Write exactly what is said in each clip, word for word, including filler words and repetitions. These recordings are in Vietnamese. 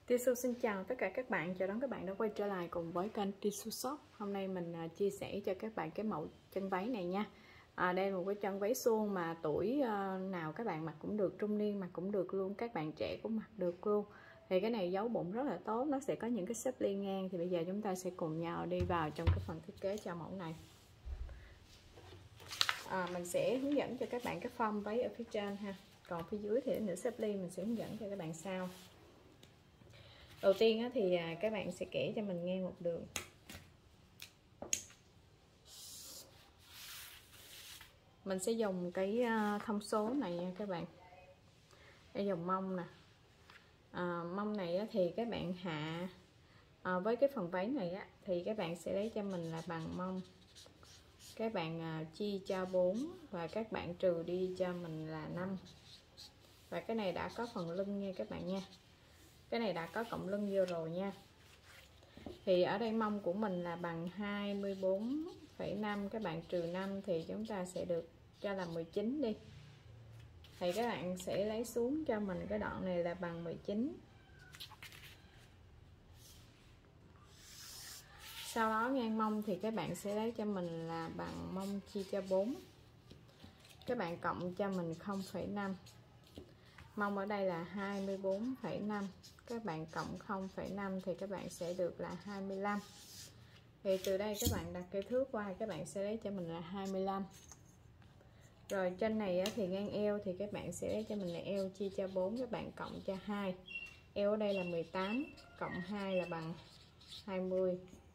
Tissue xin chào tất cả các bạn, chào đón các bạn đã quay trở lại cùng với kênh Tissue Shop. Hôm nay mình chia sẻ cho các bạn cái mẫu chân váy này nha. À, đây là một cái chân váy suông mà tuổi nào các bạn mặc cũng được, trung niên mặc cũng được luôn, các bạn trẻ cũng mặc được luôn. Thì cái này giấu bụng rất là tốt, nó sẽ có những cái xếp ly ngang. Thì bây giờ chúng ta sẽ cùng nhau đi vào trong cái phần thiết kế cho mẫu này. À, mình sẽ hướng dẫn cho các bạn cái form váy ở phía trên ha, còn phía dưới thì nửa xếp ly mình sẽ hướng dẫn cho các bạn sau. Đầu tiên thì các bạn sẽ kẻ cho mình ngang một đường. Mình sẽ dùng cái thông số này nha các bạn. Đây dùng mông nè. À, mông này thì các bạn hạ à, với cái phần váy này á, thì các bạn sẽ lấy cho mình là bằng mông. Các bạn chia cho bốn và các bạn trừ đi cho mình là năm. Và cái này đã có phần lưng nha các bạn nha. Cái này đã có cộng lưng vô rồi nha. Thì ở đây mông của mình là bằng hai mươi bốn phẩy năm, các bạn trừ năm thì chúng ta sẽ được cho là mười chín đi. Thì các bạn sẽ lấy xuống cho mình cái đoạn này là bằng mười chín. Sau đó ngang mông thì các bạn sẽ lấy cho mình là bằng mông chia cho bốn. Các bạn cộng cho mình không phẩy năm. Mông ở đây là hai mươi bốn phẩy năm, các bạn cộng không phẩy năm thì các bạn sẽ được là hai mươi lăm. Thì từ đây các bạn đặt cây thước qua, các bạn sẽ lấy cho mình là hai mươi lăm. Rồi trên này thì ngang eo thì các bạn sẽ lấy cho mình là eo chia cho bốn, các bạn cộng cho hai. Eo ở đây là mười tám, cộng hai là bằng hai mươi.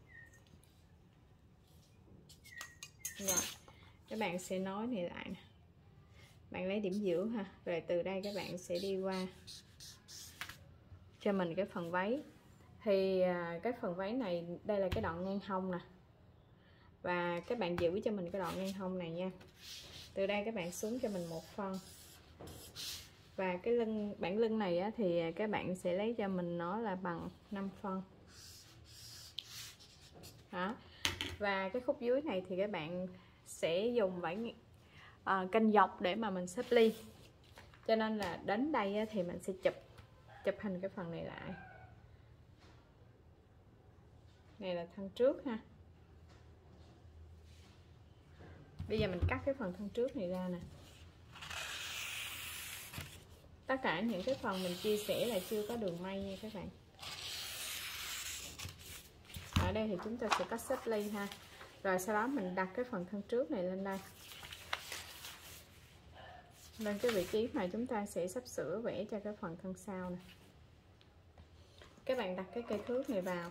Rồi, các bạn sẽ nối này lại nè. Bạn lấy điểm giữa ha, rồi từ đây các bạn sẽ đi qua cho mình cái phần váy. Thì cái phần váy này đây là cái đoạn ngang hông nè, và các bạn giữ cho mình cái đoạn ngang hông này nha. Từ đây các bạn xuống cho mình một phân, và cái lưng bản lưng này á, thì các bạn sẽ lấy cho mình nó là bằng năm phân đó. Và cái khúc dưới này thì các bạn sẽ dùng vải À, canh dọc để mà mình xếp ly, cho nên là đến đây á, thì mình sẽ chụp chụp hình cái phần này lại. Này là thân trước ha. Bây giờ mình cắt cái phần thân trước này ra nè. Tất cả những cái phần mình chia sẻ là chưa có đường may nha các bạn. Ở đây thì chúng ta sẽ cắt xếp ly ha. Rồi sau đó mình đặt cái phần thân trước này lên đây, lên cái vị trí mà chúng ta sẽ sắp sửa vẽ cho cái phần thân sau này. Các bạn đặt cái cây thước này vào.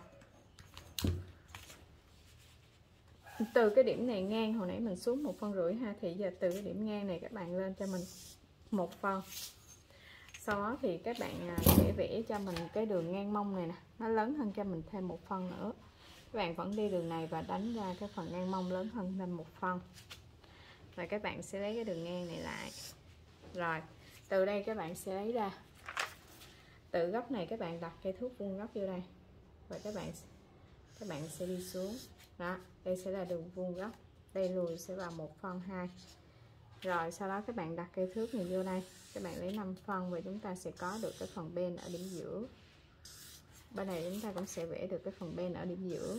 Từ cái điểm này ngang hồi nãy mình xuống một phân rưỡi ha, thì giờ từ cái điểm ngang này các bạn lên cho mình một phân. Sau đó thì các bạn sẽ vẽ cho mình cái đường ngang mông này nè, nó lớn hơn cho mình thêm một phân nữa. Các bạn vẫn đi đường này và đánh ra cái phần ngang mông lớn hơn thêm một phân. Và các bạn sẽ lấy cái đường ngang này lại. Rồi, từ đây các bạn sẽ lấy ra. Từ góc này các bạn đặt cây thước vuông góc vô đây. Và các bạn các bạn sẽ đi xuống. Đó, đây sẽ là đường vuông góc. Đây lùi sẽ vào một phân hai. Rồi sau đó các bạn đặt cây thước này vô đây. Các bạn lấy năm phân và chúng ta sẽ có được cái phần bên ở điểm giữa. Bên này chúng ta cũng sẽ vẽ được cái phần bên ở điểm giữa.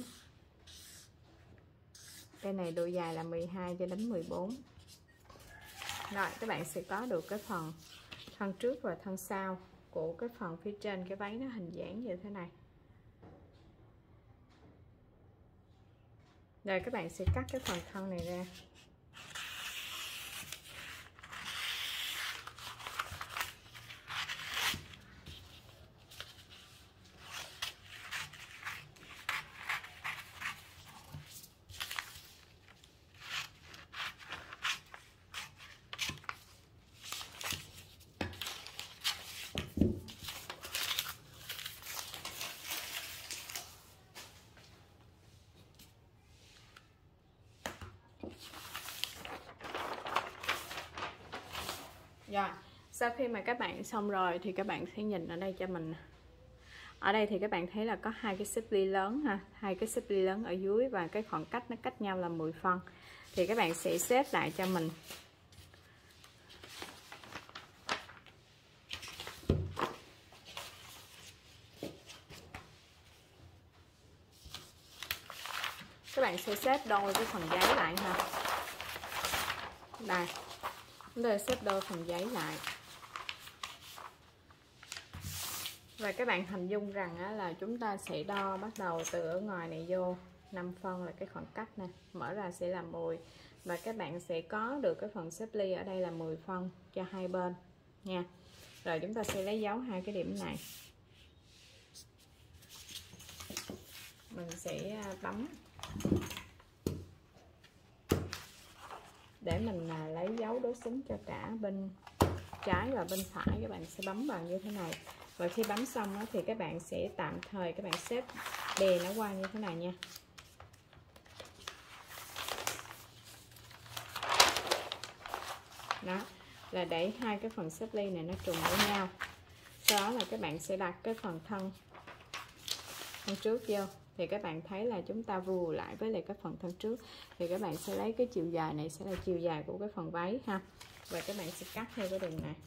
Cái này độ dài là mười hai cho đến mười bốn. Rồi các bạn sẽ có được cái phần thân trước và thân sau của cái phần phía trên cái váy, nó hình dáng như thế này. Rồi các bạn sẽ cắt cái phần thân này ra. Rồi, sau khi mà các bạn xong rồi thì các bạn sẽ nhìn ở đây cho mình. Ở đây thì các bạn thấy là có hai cái xếp ly lớn ha, hai cái xếp ly lớn ở dưới và cái khoảng cách nó cách nhau là mười phân. Thì các bạn sẽ xếp lại cho mình các bạn sẽ xếp đôi cái phần giấy lại ha. Đây, chúng ta xếp đôi phần giấy lại. Và các bạn hình dung rằng á, là chúng ta sẽ đo bắt đầu từ ở ngoài này vô năm phân là cái khoảng cách nè, mở ra sẽ là mười, và các bạn sẽ có được cái phần xếp ly ở đây là mười phân cho hai bên nha. Rồi chúng ta sẽ lấy dấu hai cái điểm này, mình sẽ bấm để mình lấy dấu đối xứng cho cả bên trái và bên phải. Các bạn sẽ bấm vào như thế này, và khi bấm xong đó, thì các bạn sẽ tạm thời các bạn xếp đè nó qua như thế này nha. Đó là để hai cái phần xếp ly này nó trùng với nhau. Sau đó là các bạn sẽ đặt cái phần thân thân trước vô, thì các bạn thấy là chúng ta vù lại với lại cái phần thân trước, thì các bạn sẽ lấy cái chiều dài này sẽ là chiều dài của cái phần váy ha, và các bạn sẽ cắt theo cái đường này.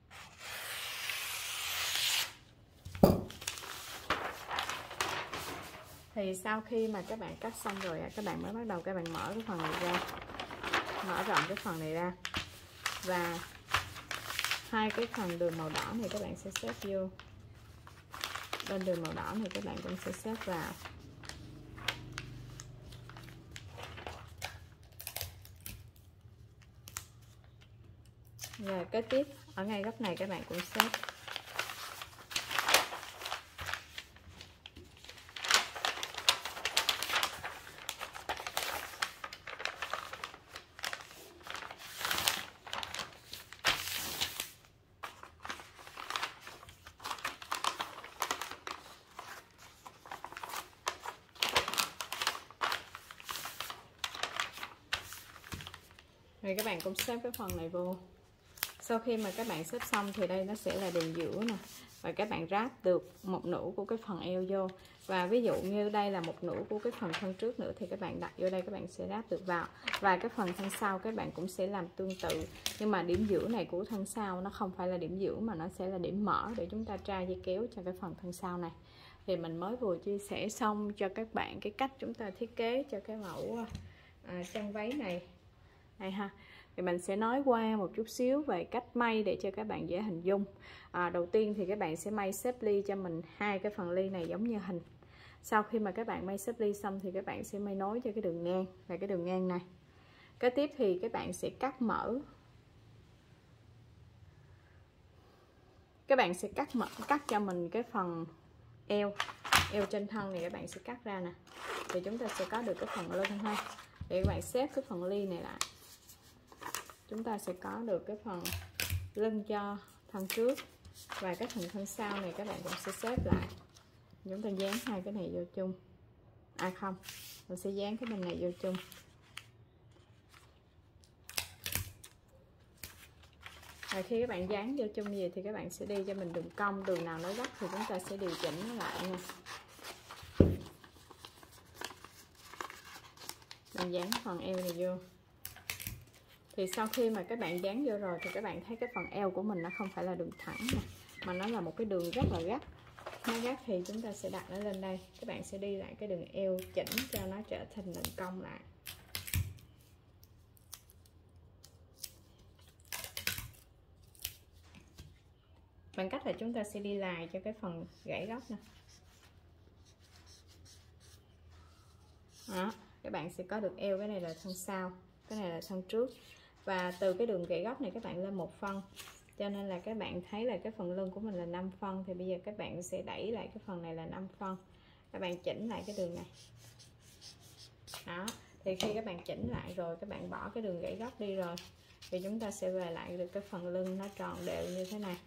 Thì sau khi mà các bạn cắt xong rồi các bạn mới bắt đầu các bạn mở cái phần này ra, mở rộng cái phần này ra, và hai cái phần đường màu đỏ này các bạn sẽ xếp vô. Bên đường màu đỏ này các bạn cũng sẽ xếp vào. Rồi kế tiếp ở ngay góc này các bạn cũng xếp. Rồi các bạn cũng xếp cái phần này vô. Sau khi mà các bạn xếp xong thì đây nó sẽ là đường giữa nè, và các bạn ráp được một nửa của cái phần eo vô. Và ví dụ như đây là một nửa của cái phần thân trước nữa thì các bạn đặt vô đây, các bạn sẽ ráp được vào. Và cái phần thân sau các bạn cũng sẽ làm tương tự, nhưng mà điểm giữa này của thân sau nó không phải là điểm giữa mà nó sẽ là điểm mở để chúng ta tra dây kéo cho cái phần thân sau này. Thì mình mới vừa chia sẻ xong cho các bạn cái cách chúng ta thiết kế cho cái mẫu à, chân váy này đây ha. Thì mình sẽ nói qua một chút xíu về cách may để cho các bạn dễ hình dung. À, đầu tiên thì các bạn sẽ may xếp ly cho mình hai cái phần ly này giống như hình. Sau khi mà các bạn may xếp ly xong thì các bạn sẽ may nối cho cái đường ngang và cái đường ngang này. Kế tiếp thì các bạn sẽ cắt mở. Các bạn sẽ cắt mở cắt cho mình cái phần eo eo trên thân này, các bạn sẽ cắt ra nè. Thì chúng ta sẽ có được cái phần lưng ha. Thì các bạn xếp cái phần ly này lại. Chúng ta sẽ có được cái phần lưng cho thân trước, và cái phần thân sau này các bạn cũng sẽ xếp lại. Chúng ta dán hai cái này vô chung. À không, mình sẽ dán cái bên này vô chung. Và khi các bạn dán vô chung như vậy thì các bạn sẽ đi cho mình đường cong, đường nào nó dốc thì chúng ta sẽ điều chỉnh nó lại nha. Mình dán phần eo này vô. Thì sau khi mà các bạn dán vô rồi thì các bạn thấy cái phần eo của mình nó không phải là đường thẳng nè, mà nó là một cái đường rất là gắt. Nó gắt thì chúng ta sẽ đặt nó lên đây. Các bạn sẽ đi lại cái đường eo chỉnh cho nó trở thành đường cong lại. Bằng cách là chúng ta sẽ đi lại cho cái phần gãy góc nè. Đó, các bạn sẽ có được eo, cái này là thân sau, cái này là thân trước. Và từ cái đường gãy góc này các bạn lên một phân, cho nên là các bạn thấy là cái phần lưng của mình là năm phân, thì bây giờ các bạn sẽ đẩy lại cái phần này là năm phân. Các bạn chỉnh lại cái đường này. Đó, thì khi các bạn chỉnh lại rồi, các bạn bỏ cái đường gãy góc đi rồi, thì chúng ta sẽ về lại được cái phần lưng nó tròn đều như thế này.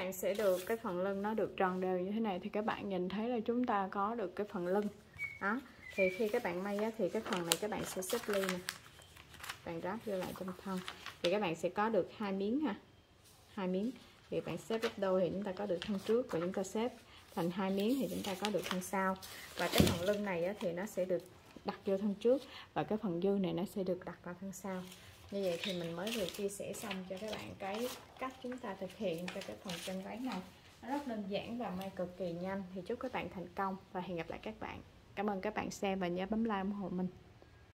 bạn sẽ được cái phần lưng nó được tròn đều như thế này, thì các bạn nhìn thấy là chúng ta có được cái phần lưng đó. Thì khi các bạn may á, thì cái phần này các bạn sẽ xếp ly nè, bạn ráp vô lại trong thân thì các bạn sẽ có được hai miếng ha, hai miếng thì bạn xếp gấp đôi thì chúng ta có được thân trước, và chúng ta xếp thành hai miếng thì chúng ta có được thân sau. Và cái phần lưng này á, thì nó sẽ được đặt vô thân trước, và cái phần dư này nó sẽ được đặt vào thân sau. Như vậy thì mình mới vừa chia sẻ xong cho các bạn cái cách chúng ta thực hiện cho cái phần chân váy này. Nó rất đơn giản và may cực kỳ nhanh. Thì chúc các bạn thành công và hẹn gặp lại các bạn. Cảm ơn các bạn xem và nhớ bấm like ủng hộ mình.